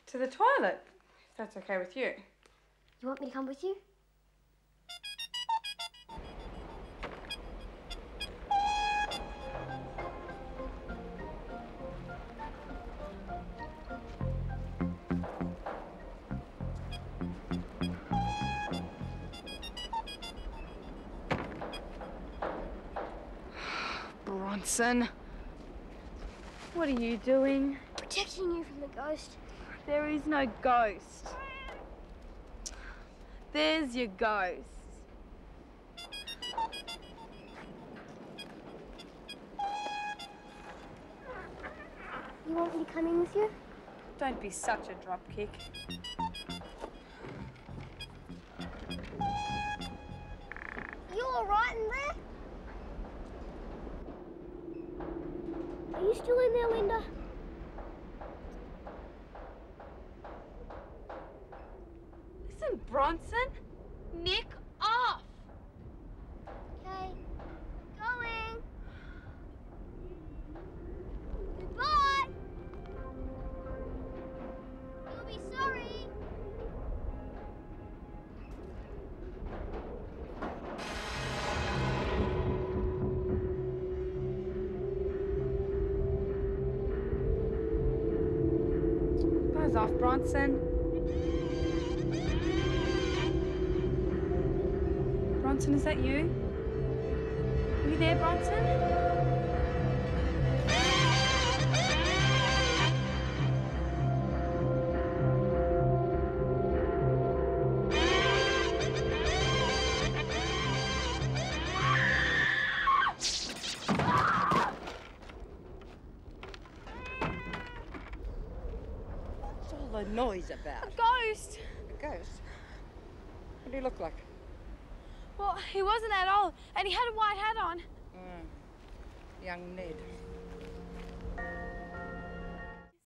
To the toilet, if that's okay with you. You want me to come with you? Bronson, what are you doing? Protecting you from the ghost. There is no ghost. There's your ghost. You want me to come in with you? Don't be such a dropkick. You all right in there? Are you still in there, Linda? Listen, Bronson, nick off. Okay, going. Goodbye. You'll be sorry. Buzz off, Bronson. Bronson, is that you? Are you there, Bronson? What's all the noise about? A ghost. A ghost? What do you look like? Well, he wasn't that old, and he had a white hat on. Young Ned.